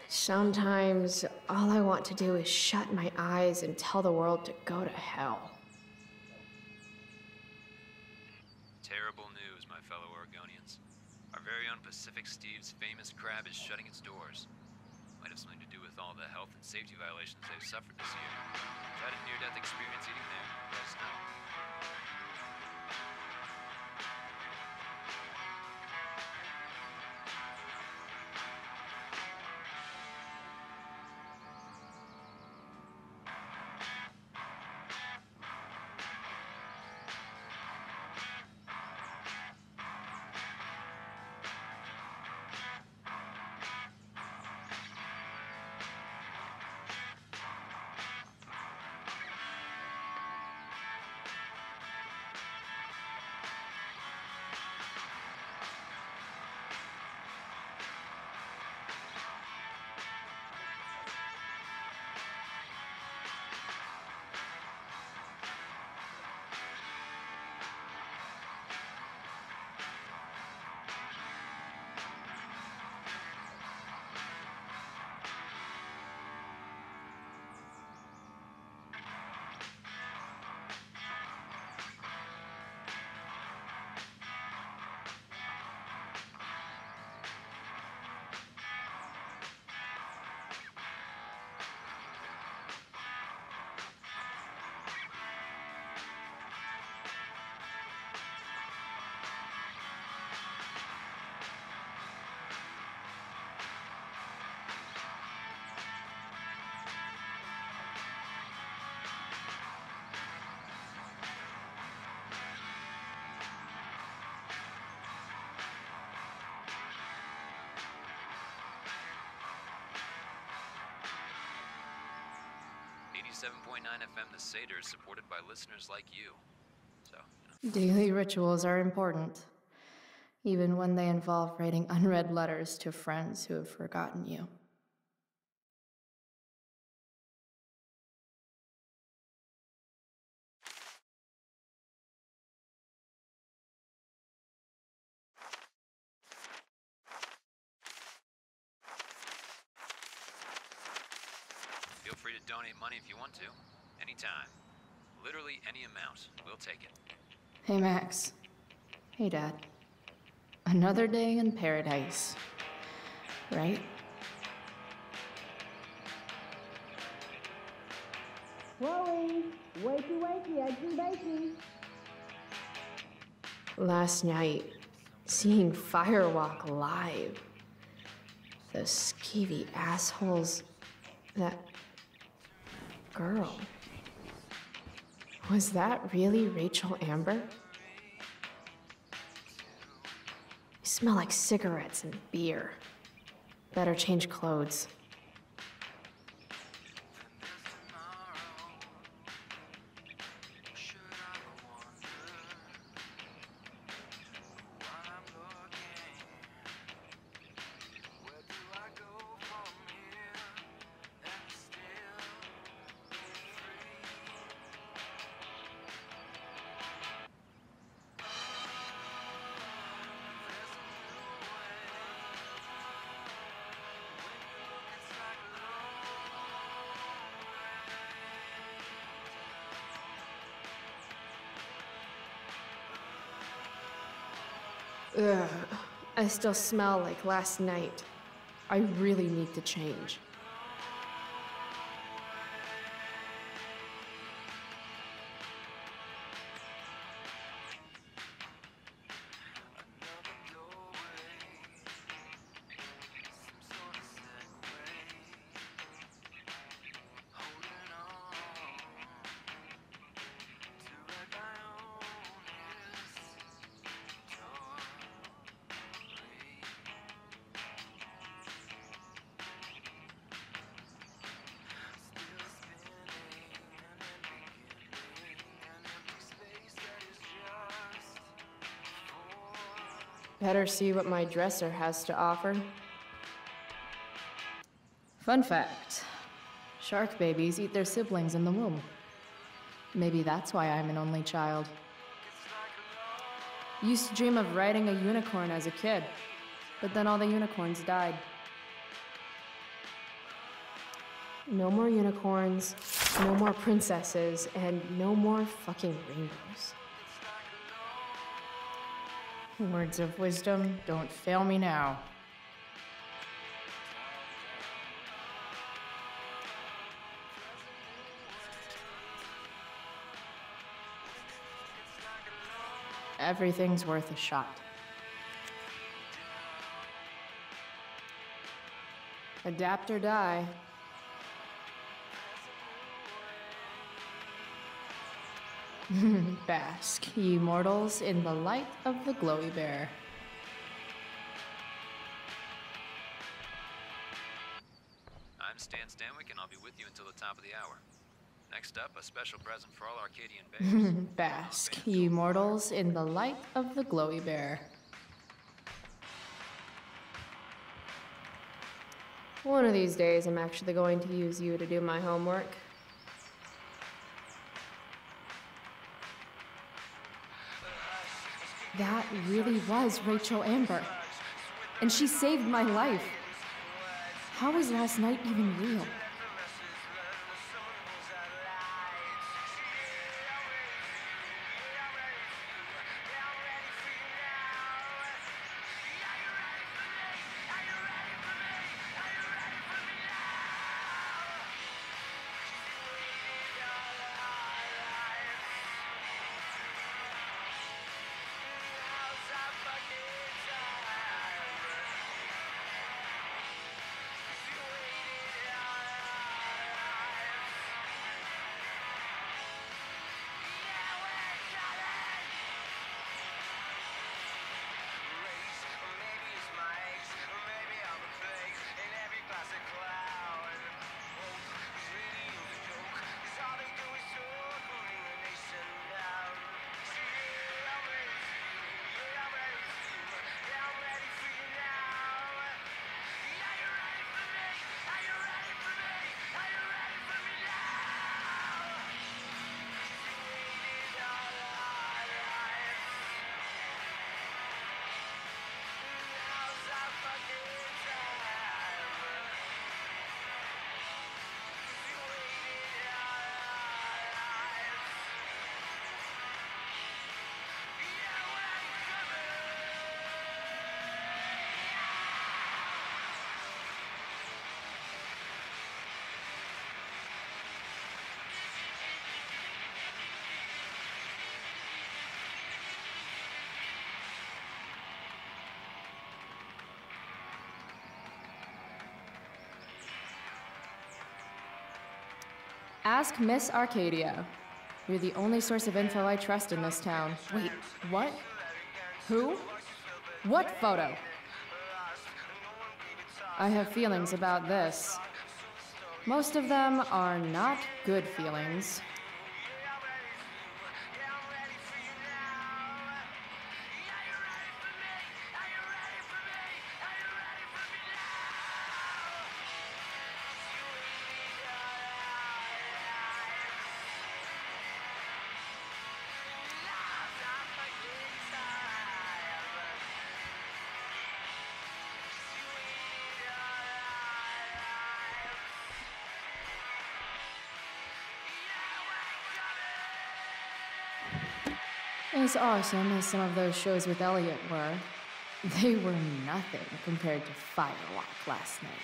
Sometimes all I want to do is shut my eyes and tell the world to go to hell. Terrible news, my fellow Oregonians. Our very own Pacific Steve's famous crab is shutting its doors. Might have something to do with all the health and safety violations they've suffered this year. If you had a near-death experience eating there, let us know. .9 FM The Seder is supported by listeners like you. So, Daily rituals are important, even when they involve writing unread letters to friends who have forgotten you. Feel free to donate money if you want to. Anytime. Literally any amount. We'll take it. Hey, Max. Hey, Dad. Another day in paradise. Right? Chloe, wakey, wakey, eggs and bacon. Last night, seeing Firewalk live. Those skeevy assholes. That girl. Was that really Rachel Amber? You smell like cigarettes and beer. Better change clothes. Ugh, I still smell like last night. I really need to change. Better see what my dresser has to offer. Fun fact, shark babies eat their siblings in the womb. Maybe that's why I'm an only child. Used to dream of riding a unicorn as a kid, but then all the unicorns died. No more unicorns, no more princesses, and no more fucking rainbows. Words of wisdom, don't fail me now. Everything's worth a shot. Adapt or die. Bask, ye mortals, in the light of the glowy bear. I'm Stan Stanwyck, and I'll be with you until the top of the hour. Next up, a special present for all Arcadian babes. Bask, ye mortals, in the light of the glowy bear. One of these days, I'm actually going to use you to do my homework. That really was Rachel Amber. And she saved my life. How was last night even real? Ask Miss Arcadia. You're the only source of info I trust in this town. Wait, what? Who? What photo? I have feelings about this. Most of them are not good feelings. As awesome as some of those shows with Elliot were, they were nothing compared to Firewalk last night.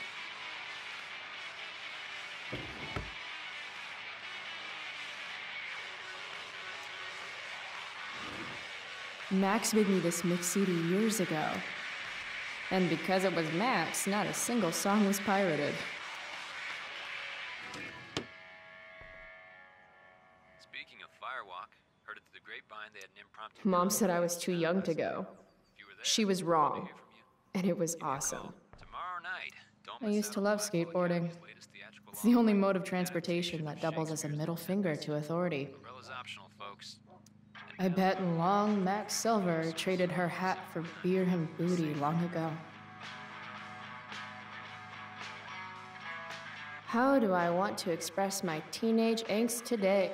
Max made me this mix CD years ago. And because it was Max, not a single song was pirated. Speaking of Firewalk, heard it through the grapevine they had an impromptu... Mom said I was too young to go. If you were there, She was I'd wrong. love to hear from you. And it was Give me a call awesome. Tomorrow night. Don't I miss used out to on love Blackwell skateboarding. Academy's latest theatrical It's the only offering, mode of an transportation adaptation that of doubles as a Shakespeare's middle The finger Tempest. to authority. Umbrella's optional, folks. I bet long Max Silver traded her hat for beer and booty long ago. How do I want to express my teenage angst today?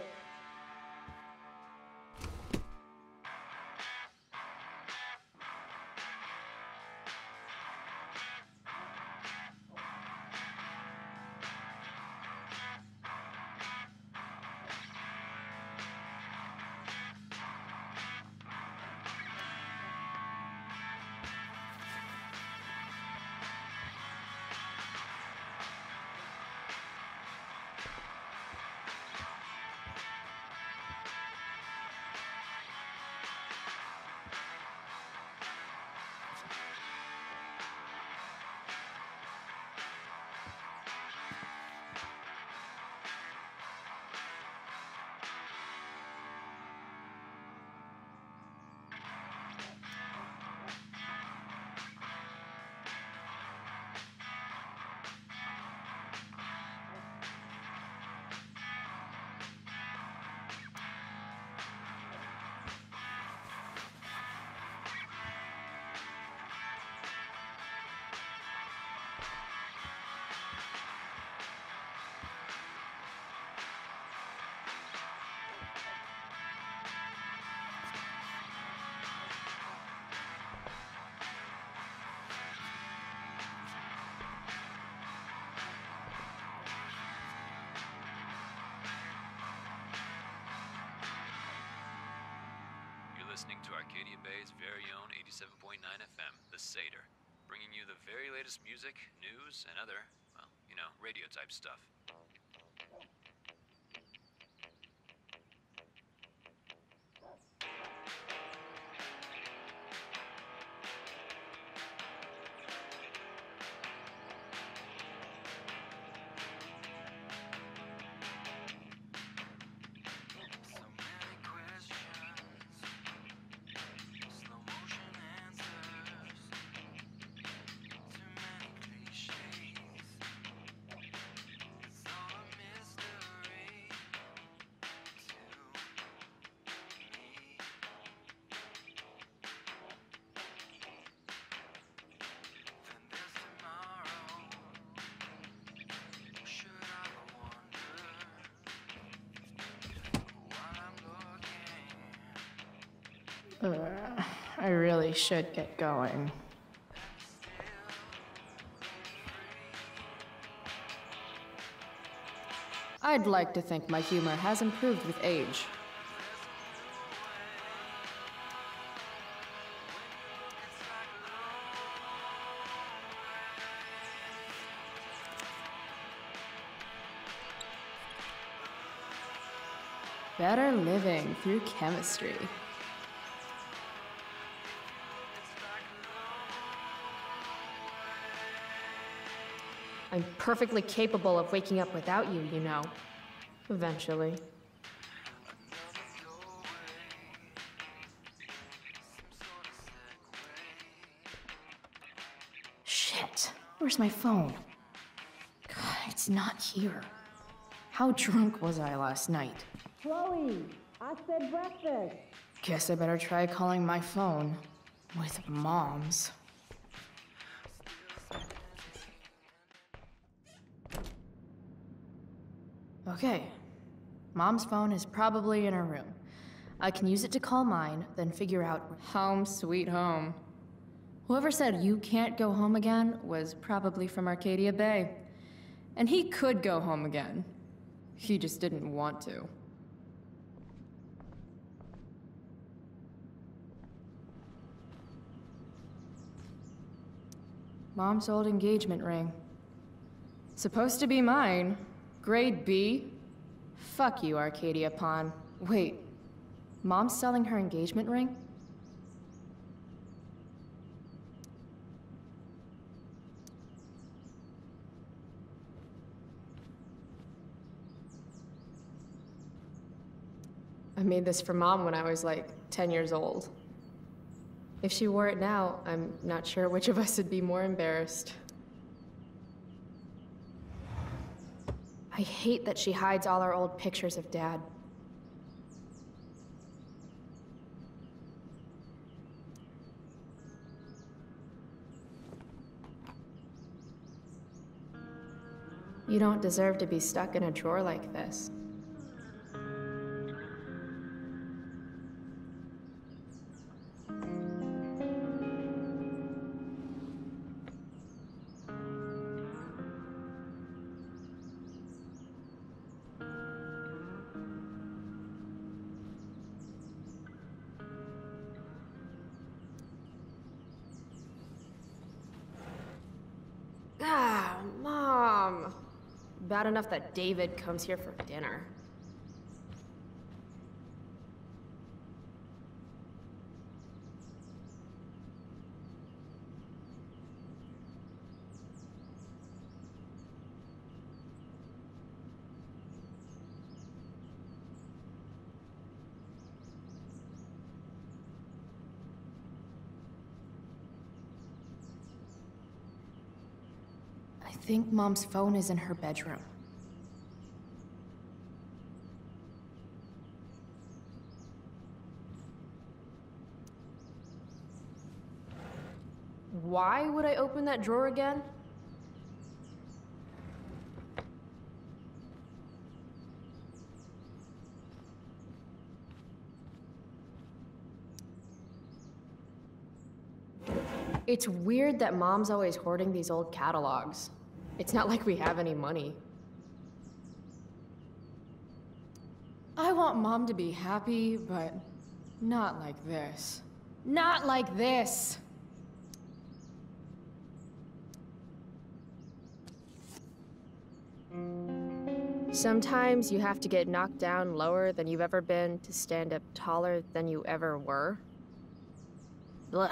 listening to Arcadia Bay's very own 87.9 FM, The Seder, bringing you the very latest music, news, and other, well, you know, radio-type stuff. I really should get going. I'd like to think my humor has improved with age. Better living through chemistry. I'm perfectly capable of waking up without you, you know. Eventually. Shit, where's my phone? God, it's not here. How drunk was I last night? Chloe, I said breakfast. Guess I better try calling my phone with Mom's. Okay, Mom's phone is probably in her room. I can use it to call mine, then figure out home sweet home. Whoever said you can't go home again was probably from Arcadia Bay. And he could go home again. He just didn't want to. Mom's old engagement ring. Supposed to be mine. Grade B? Fuck you, Arcadia Pawn. Wait, Mom's selling her engagement ring? I made this for Mom when I was like 10 years old. If she wore it now, I'm not sure which of us would be more embarrassed. I hate that she hides all our old pictures of Dad. You don't deserve to be stuck in a drawer like this. Ah, Mom! Bad enough that David comes here for dinner. I think Mom's phone is in her bedroom. Why would I open that drawer again? It's weird that Mom's always hoarding these old catalogs. It's not like we have any money. I want Mom to be happy, but Not like this. Not like this! Sometimes you have to get knocked down lower than you've ever been to stand up taller than you ever were. Ugh.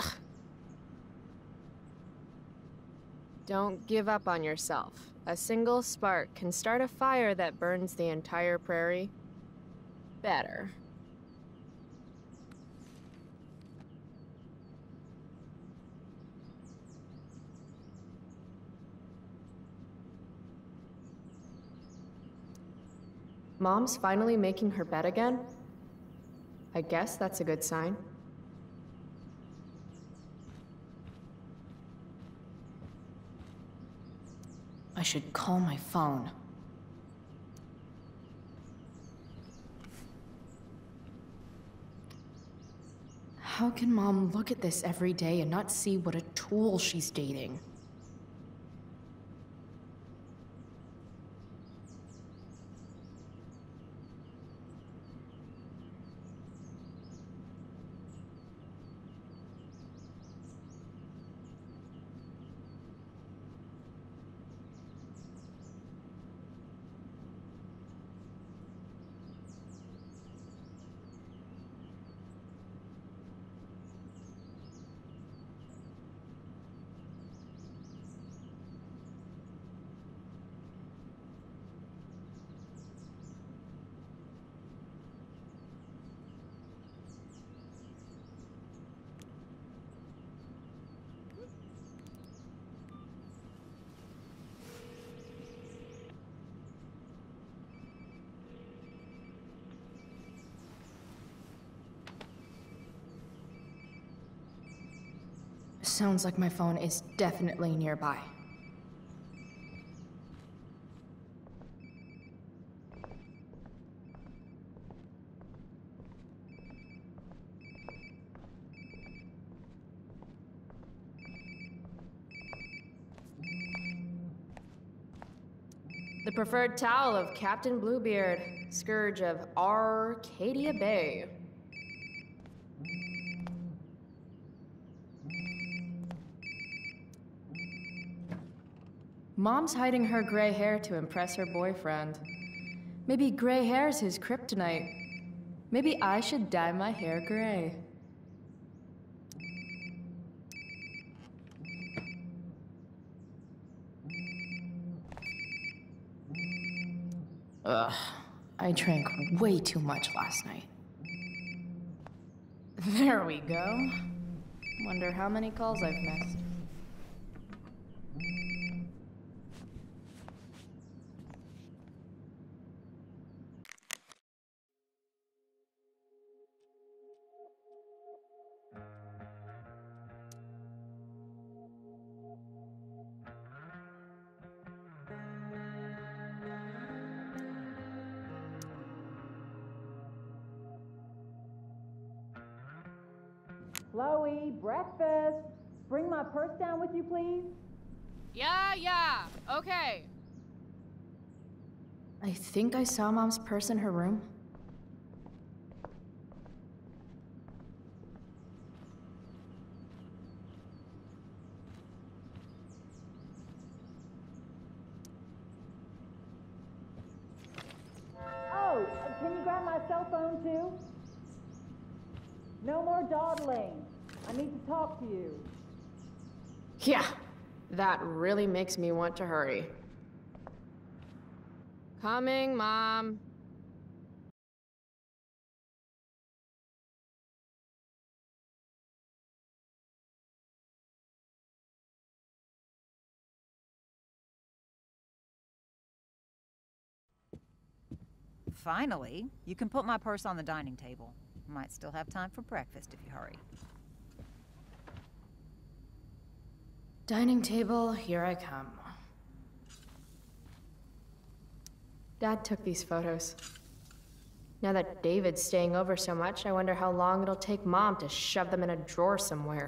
Don't give up on yourself. A single spark can start a fire that burns the entire prairie. Better. Mom's finally making her bed again? I guess that's a good sign. I should call my phone. How can Mom look at this every day and not see what a tool she's dating? Sounds like my phone is definitely nearby. The preferred towel of Captain Bluebeard, scourge of Arcadia Bay. Mom's hiding her gray hair to impress her boyfriend. Maybe gray hair's his kryptonite. Maybe I should dye my hair gray. Ugh, I drank way too much last night. There we go. Wonder how many calls I've missed. Chloe, breakfast. Bring my purse down with you, please. Yeah, okay. I think I saw Mom's purse in her room. Oh, can you grab my cell phone too? No more dawdling. I need to talk to you. Yeah, that really makes me want to hurry. Coming, Mom. Finally, you can put my purse on the dining table. Might still have time for breakfast if you hurry. Dining table, here I come. Dad took these photos. Now that David's staying over so much, I wonder how long it'll take Mom to shove them in a drawer somewhere.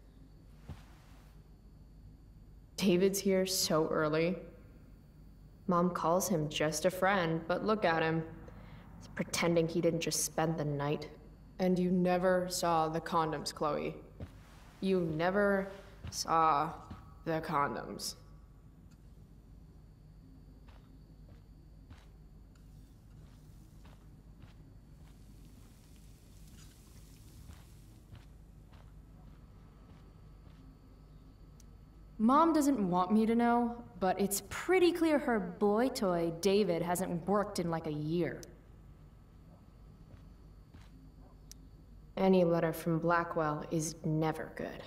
David's here so early. Mom calls him just a friend, but look at him. He's pretending he didn't just spend the night. And you never saw the condoms, Chloe. You never saw the condoms. Mom doesn't want me to know, but it's pretty clear her boy toy, David, hasn't worked in like a year. Any letter from Blackwell is never good.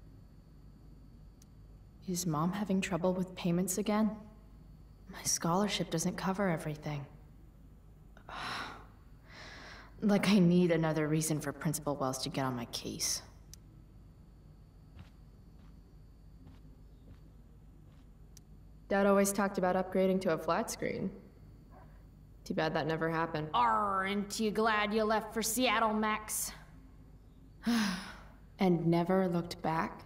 Is Mom having trouble with payments again? My scholarship doesn't cover everything. Like I need another reason for Principal Wells to get on my case. Dad always talked about upgrading to a flat screen. Too bad that never happened. Aren't you glad you left for Seattle, Max? And never looked back?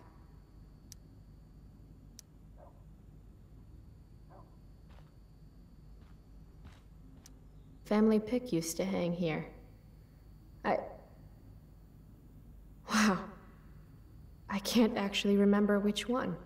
Family pic used to hang here. Wow. I can't actually remember which one.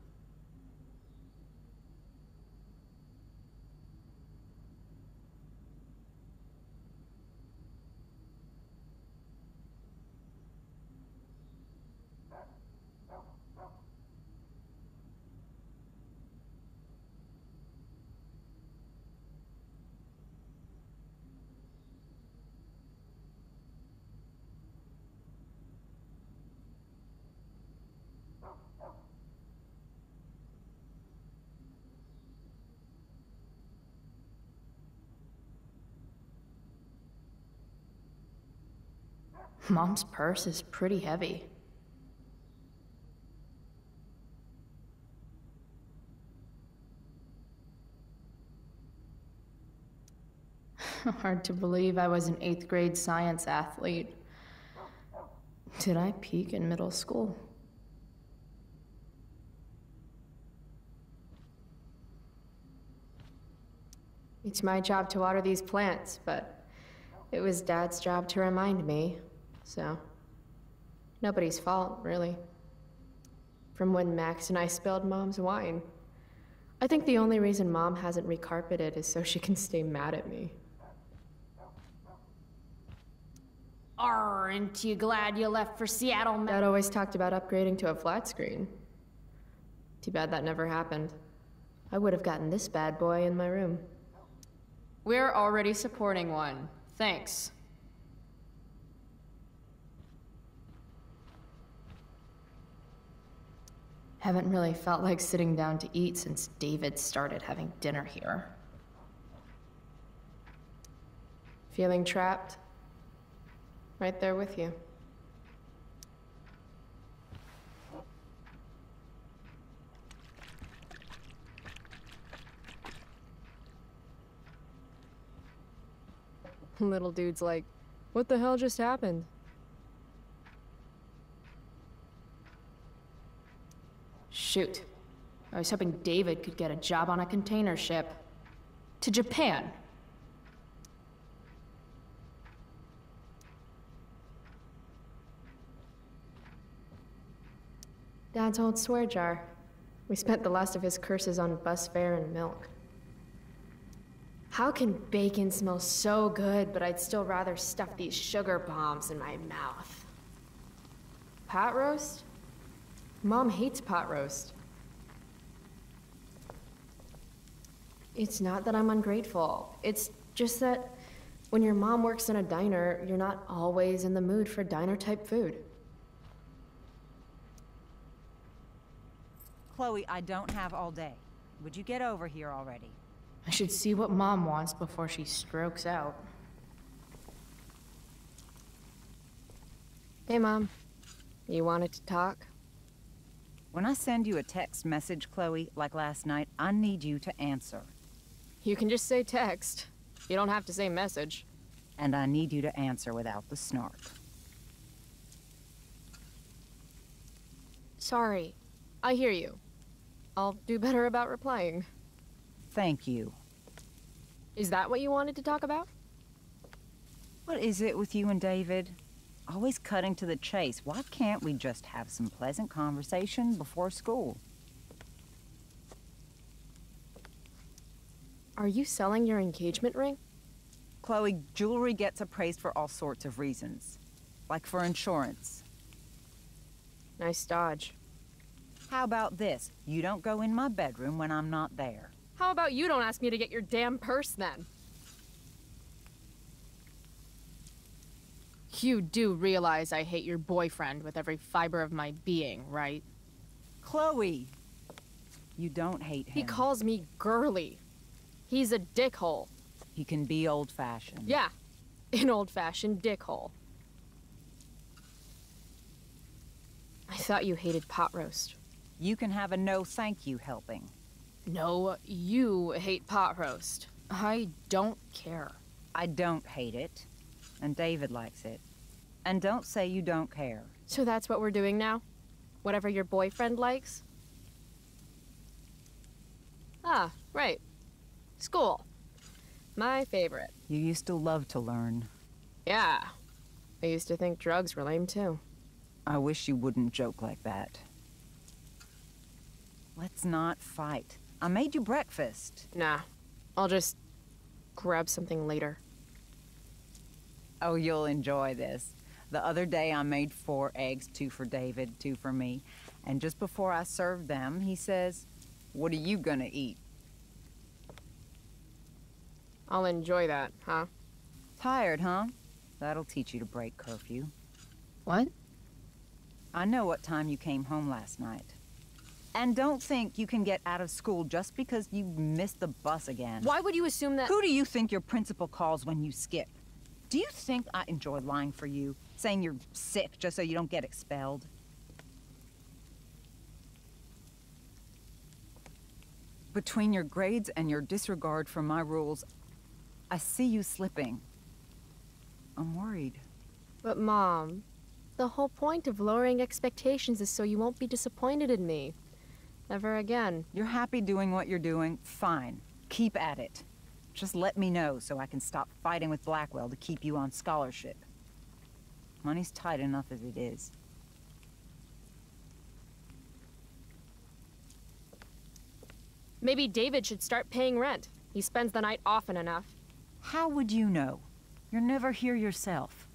Mom's purse is pretty heavy. Hard to believe I was an 8th grade science athlete. Did I peak in middle school? It's my job to water these plants, but it was Dad's job to remind me, so nobody's fault, really. From when Max and I spilled Mom's wine. I think the only reason Mom hasn't recarpeted is so she can stay mad at me. Aren't you glad you left for Seattle, Max? Dad always talked about upgrading to a flat screen. Too bad that never happened. I would have gotten this bad boy in my room. We're already supporting one. Thanks. Haven't really felt like sitting down to eat since David started having dinner here. Feeling trapped? Right there with you. Little dude's like, what the hell just happened? Shoot. I was hoping David could get a job on a container ship. To Japan. Dad's old swear jar. We spent the last of his curses on bus fare and milk. How can bacon smell so good, but I'd still rather stuff these sugar bombs in my mouth? Pot roast? Mom hates pot roast. It's not that I'm ungrateful. It's just that when your mom works in a diner, you're not always in the mood for diner-type food. Chloe, I don't have all day. Would you get over here already? I should see what Mom wants before she strokes out. Hey, Mom. You wanted to talk? When I send you a text message, Chloe, like last night, I need you to answer. You can just say text. You don't have to say message. And I need you to answer without the snark. Sorry. I hear you. I'll do better about replying. Thank you. Is that what you wanted to talk about? What is it with you and David? Always cutting to the chase. Why can't we just have some pleasant conversation before school? Are you selling your engagement ring? Chloe, jewelry gets appraised for all sorts of reasons. Like for insurance. Nice dodge. How about this? You don't go in my bedroom when I'm not there. How about you don't ask me to get your damn purse then? You do realize I hate your boyfriend with every fiber of my being, right? Chloe! You don't hate him. He calls me girly. He's a dickhole. He can be old-fashioned. Yeah, an old-fashioned dickhole. I thought you hated pot roast. You can have a no thank you helping. No, you hate pot roast. I don't care. I don't hate it. And David likes it. And don't say you don't care. So that's what we're doing now? Whatever your boyfriend likes? Ah, right. School. My favorite. You used to love to learn. Yeah. I used to think drugs were lame too. I wish you wouldn't joke like that. Let's not fight. I made you breakfast. Nah. I'll just grab something later. Oh, you'll enjoy this. The other day I made 4 eggs, 2 for David, 2 for me. And just before I served them, he says, "What are you gonna eat?" I'll enjoy that, huh? Tired, huh? That'll teach you to break curfew. What? I know what time you came home last night. And don't think you can get out of school just because you missed the bus again. Why would you assume that— Who do you think your principal calls when you skip? Do you think I enjoy lying for you? Saying you're sick just so you don't get expelled? Between your grades and your disregard for my rules, I see you slipping. I'm worried. But Mom, the whole point of lowering expectations is so you won't be disappointed in me. Ever again. You're happy doing what you're doing? Fine. Keep at it. Just let me know so I can stop fighting with Blackwell to keep you on scholarship. Money's tight enough as it is. Maybe David should start paying rent. He spends the night often enough. How would you know? You're never here yourself.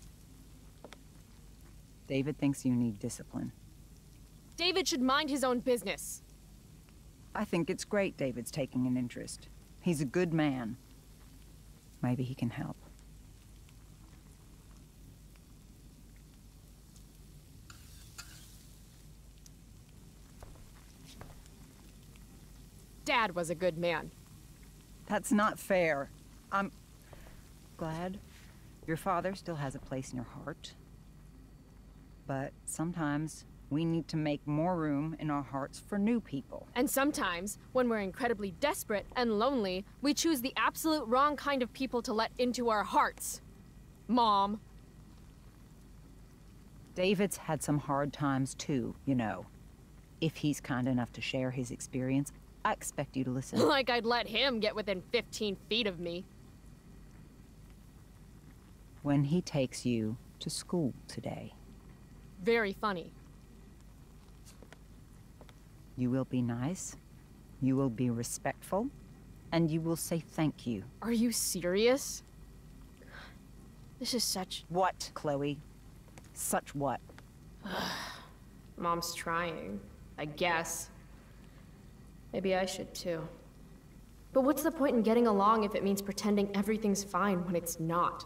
David thinks you need discipline. David should mind his own business. I think it's great David's taking an interest. He's a good man. Maybe he can help. Dad was a good man. That's not fair. I'm glad your father still has a place in your heart. But sometimes we need to make more room in our hearts for new people. And sometimes, when we're incredibly desperate and lonely, we choose the absolute wrong kind of people to let into our hearts. Mom. David's had some hard times too, you know. If he's kind enough to share his experience, I expect you to listen. Like I'd let him get within 15 feet of me. When he takes you to school today, Very funny. you will be nice, you will be respectful, and you will say thank you. Are you serious? This is such— What, Chloe? Such what? Mom's trying, I guess. Maybe I should too. But what's the point in getting along if it means pretending everything's fine when it's not?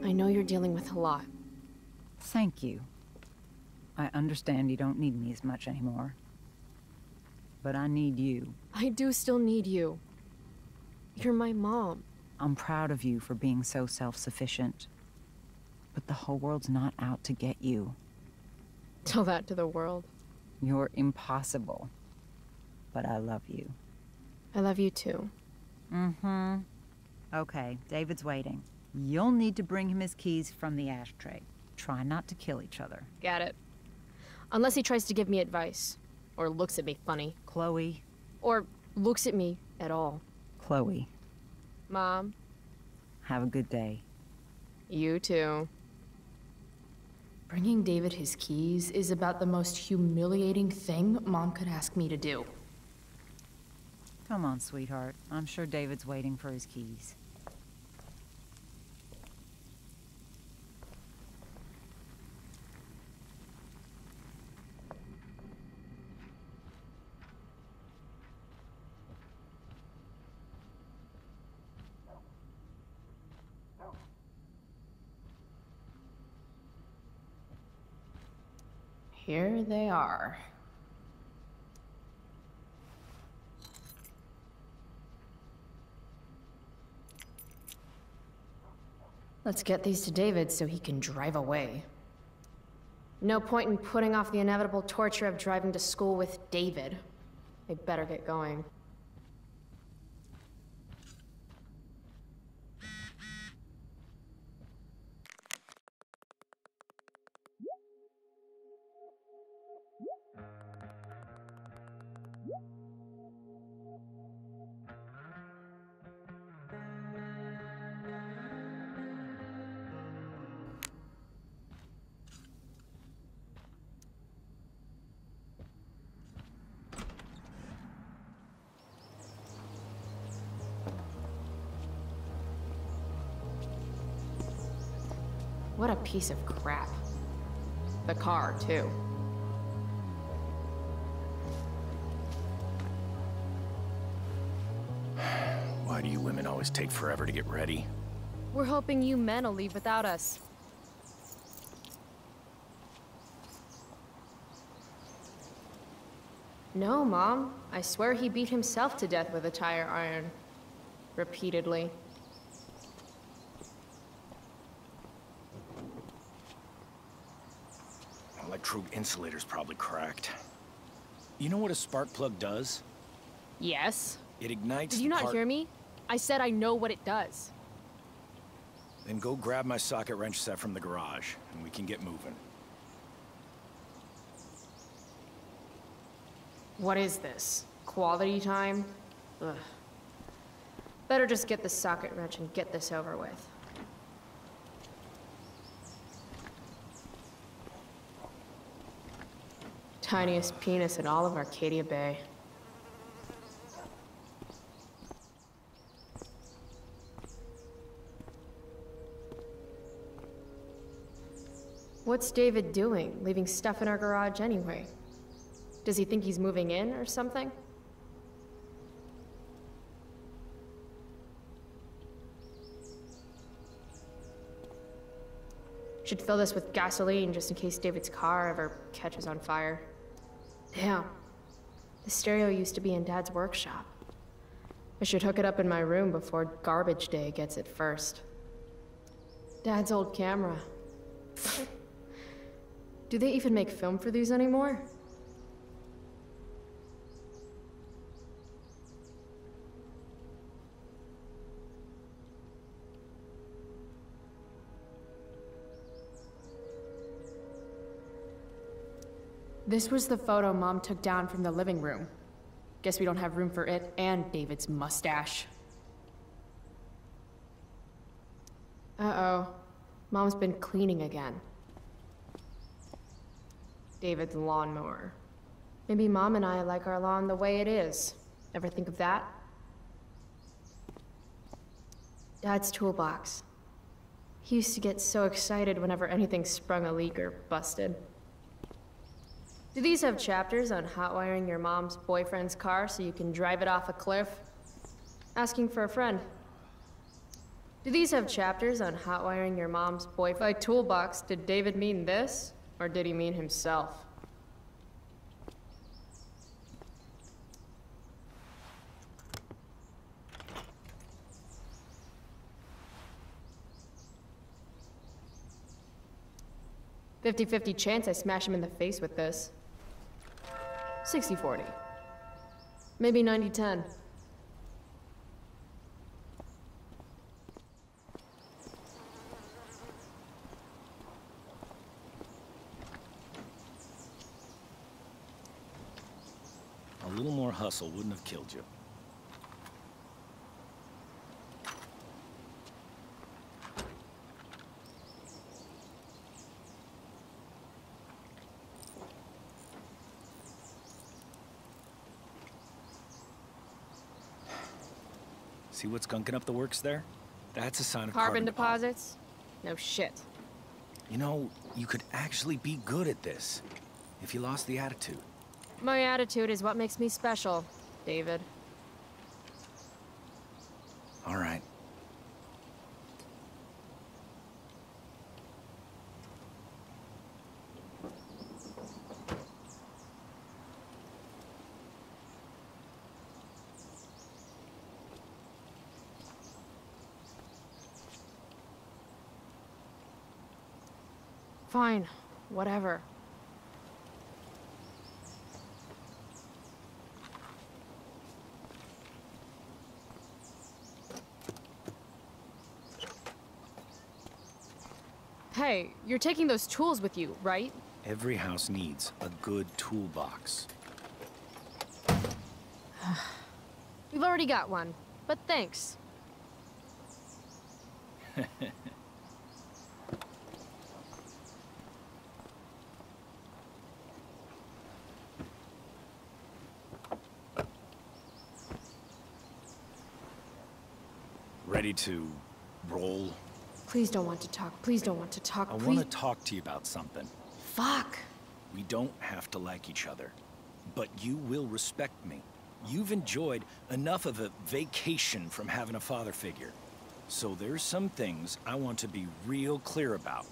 I know you're dealing with a lot. Thank you. I understand you don't need me as much anymore. But I need you. I do still need you. You're my mom. I'm proud of you for being so self-sufficient. But the whole world's not out to get you. Tell that to the world. You're impossible. But I love you. I love you too. Mm-hmm. Okay, David's waiting. You'll need to bring him his keys from the ashtray. Try not to kill each other. Got it. Unless he tries to give me advice. Or looks at me funny. Chloe. Or looks at me at all. Chloe. Mom. Have a good day. You too. Bringing David his keys is about the most humiliating thing Mom could ask me to do. Come on, sweetheart. I'm sure David's waiting for his keys. Here they are. Let's get these to David so he can drive away. No point in putting off the inevitable torture of driving to school with David. I better get going. What a piece of crap. The car, too. Why do you women always take forever to get ready? We're hoping you men will leave without us. No, Mom. I swear he beat himself to death with a tire iron. Repeatedly. Electrode insulator's probably cracked. You know what a spark plug does? Yes. It ignites Did you not hear me? I said I know what it does. Then go grab my socket wrench set from the garage, and we can get moving. What is this? Quality time? Ugh. Better just get the socket wrench and get this over with. Tiniest penis in all of Arcadia Bay. What's David doing, leaving stuff in our garage anyway? Does he think he's moving in or something? Should fill this with gasoline just in case David's car ever catches on fire. Damn. The stereo used to be in Dad's workshop. I should hook it up in my room before garbage day gets it first. Dad's old camera. Do they even make film for these anymore? This was the photo Mom took down from the living room. Guess we don't have room for it and David's mustache. Uh-oh. Mom's been cleaning again. David's lawnmower. Maybe Mom and I like our lawn the way it is. Ever think of that? Dad's toolbox. He used to get so excited whenever anything sprung a leak or busted. Do these have chapters on hotwiring your mom's boyfriend's car so you can drive it off a cliff? Asking for a friend. Do these have chapters on hotwiring your mom's boyfriend? By toolbox, did David mean this? Or did he mean himself? "50-50 chance I smash him in the face with this. 60-40. Maybe 90-10. A little more hustle wouldn't have killed you. See what's gunking up the works there? That's a sign of Carbon deposits? No shit. You know, you could actually be good at this if you lost the attitude. My attitude is what makes me special, David. All right. Fine. Whatever. Hey, you're taking those tools with you, right? Every house needs a good toolbox. We've already got one, but thanks. Ready to roll? Please don't want to talk. Please don't want to talk. I want to talk to you about something. Fuck. We don't have to like each other, but you will respect me. You've enjoyed enough of a vacation from having a father figure. So there's some things I want to be real clear about.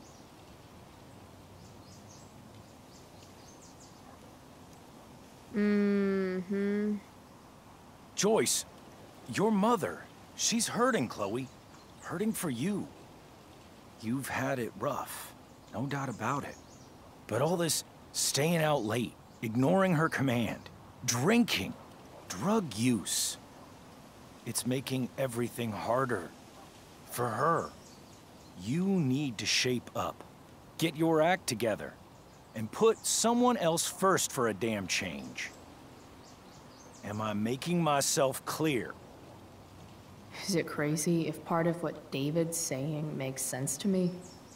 Mm-hmm. Joyce, your mother, she's hurting, Chloe. Hurting for you. You've had it rough, no doubt about it. But all this staying out late, ignoring her command, drinking, drug use, it's making everything harder for her. You need to shape up, get your act together, and put someone else first for a damn change. Am I making myself clear? Is it crazy if part of what David's saying makes sense to me?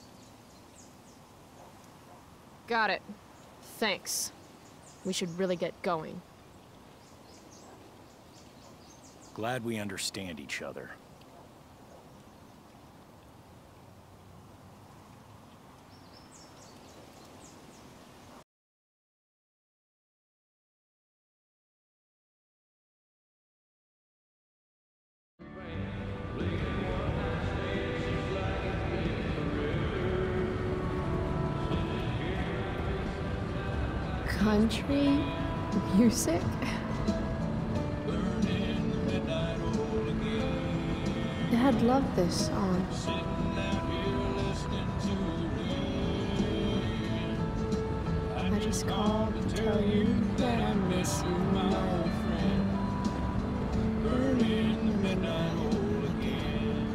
Got it. Thanks. We should really get going. Glad we understand each other. Country music? Dad loved this song. I just called to tell you that I miss you, my old friend. Early in the midnight oil again.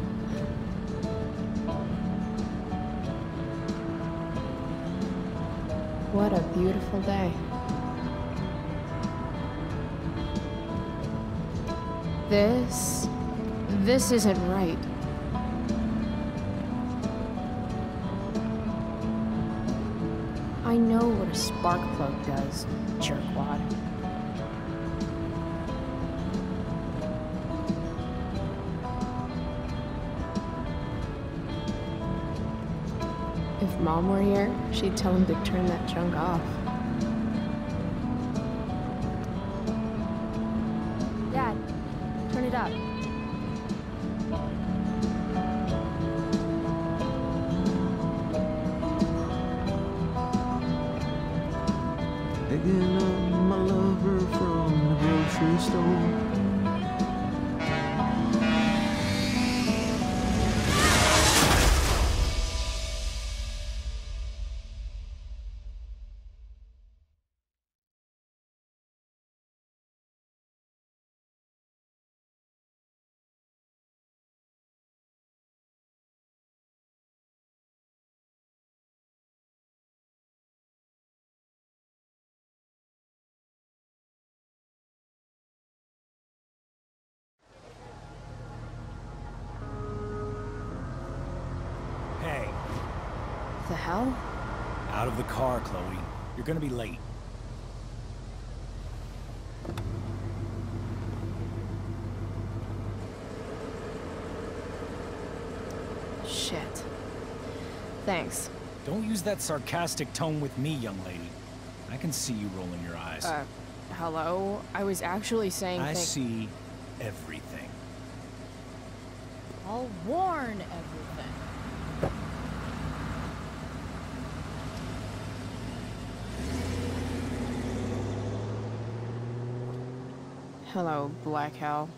What a beautiful day. This isn't right. I know what a spark plug does, jerkwad. If Mom were here, she'd tell him to turn that junk off. Dad, turn it up. Picking up my lover from the grocery store. Hey, The hell? out of the car, Chloe. You're gonna be late. Shit. Thanks. Don't use that sarcastic tone with me, young lady. I can see you rolling your eyes. Hello? I was actually saying I see everything. I'll warn everything. Hello, Black Hell.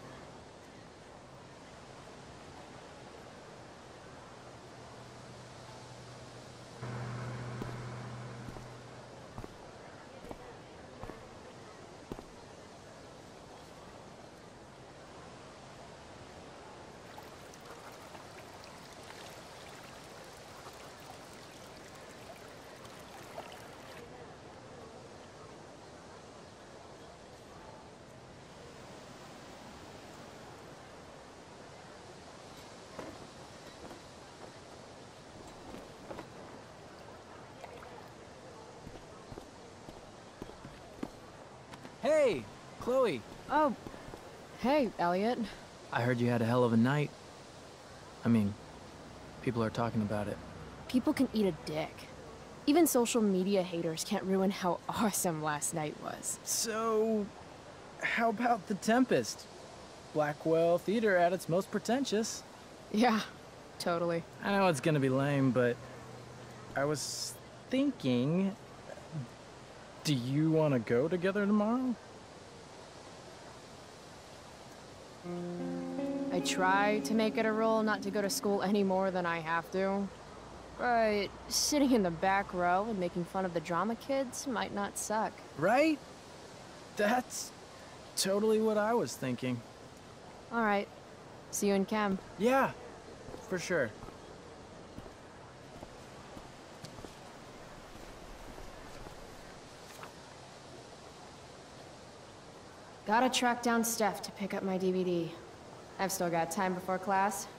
Hey, Chloe. Oh, hey, Elliot. I heard you had a hell of a night. I mean, people are talking about it. People can eat a dick. Even social media haters can't ruin how awesome last night was. So, how about The Tempest? Blackwell Theater at its most pretentious. Yeah, totally. I know it's gonna be lame, but I was thinking, do you want to go together tomorrow? I try to make it a rule not to go to school any more than I have to. But sitting in the back row and making fun of the drama kids might not suck. Right? That's totally what I was thinking. All right. See you in chem. Yeah, for sure. Gotta track down Steph to pick up my DVD. I've still got time before class.